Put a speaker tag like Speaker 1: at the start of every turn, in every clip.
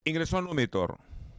Speaker 1: Ingresó Numitor.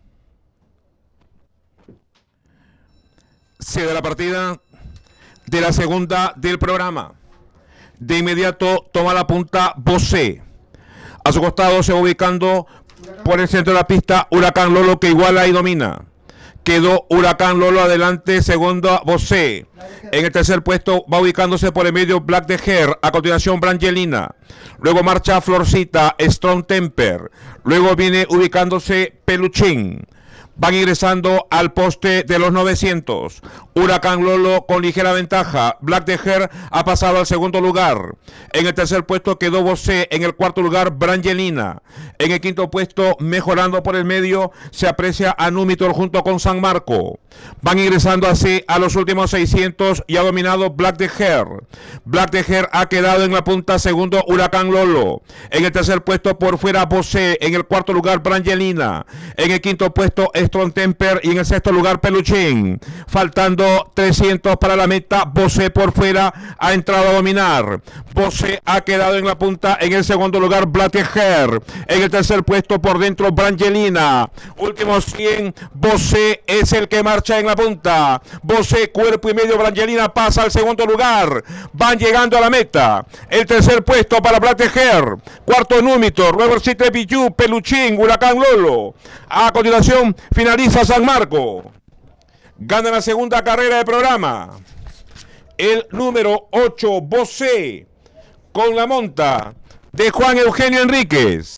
Speaker 1: Se da la partida de la segunda del programa. De inmediato toma la punta Bosé. A su costado se va ubicando por el centro de la pista Huracán Lolo, que iguala y domina. Quedó Huracán Lolo adelante, segundo Bosé. En el tercer puesto va ubicándose por el medio Black de Hair. A continuación Brangelina. Luego marcha Florcita, Strong Temper. Luego viene ubicándose Peluchín. Van ingresando al poste de los 900. Huracán Lolo con ligera ventaja. Black de Hair ha pasado al segundo lugar. En el tercer puesto quedó Bosé. En el cuarto lugar Brangelina. En el quinto puesto, mejorando por el medio, se aprecia a Numitor junto con San Marco. Van ingresando así a los últimos 600 y ha dominado Black de Hair. Black de Hair ha quedado en la punta, segundo Huracán Lolo. En el tercer puesto por fuera Bosé. En el cuarto lugar Brangelina. En el quinto puesto Strong Temper y en el sexto lugar Peluchín. Faltando 300 para la meta, Bosé por fuera ha entrado a dominar. Bosé ha quedado en la punta. En el segundo lugar Black de Hair. En el tercer puesto por dentro Brangelina. Últimos 100, Bosé es el que marcha en la punta. Bosé cuerpo y medio, Brangelina pasa al segundo lugar. Van llegando a la meta. El tercer puesto para Black de Hair. Cuarto Numitor. Luego el Cite Pichu, Peluchín, Huracán Lolo. A continuación finaliza San Marco. Gana la segunda carrera del programa el número 8, Bosé, con la monta de Juan Eugenio Enríquez.